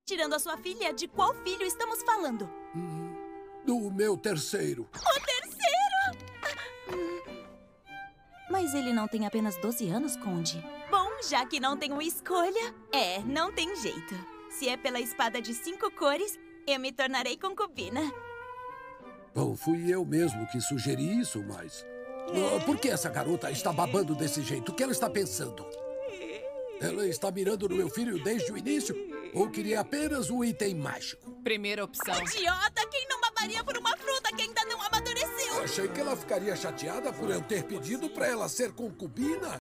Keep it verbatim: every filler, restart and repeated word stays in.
Tirando a sua filha, de qual filho estamos falando? Hum, do meu terceiro. O terceiro? Mas ele não tem apenas doze anos, Conde. Bom, já que não tenho escolha, é, não tem jeito. Se é pela espada de cinco cores, eu me tornarei concubina. Bom, fui eu mesmo que sugeri isso, mas... Ah, por que essa garota está babando desse jeito? O que ela está pensando? Ela está mirando no meu filho desde o início? Ou queria apenas um item mágico? Primeira opção. Idiota! Quem não babaria por uma fruta que ainda não amadureceu? Achei que ela ficaria chateada por eu ter pedido para ela ser concubina.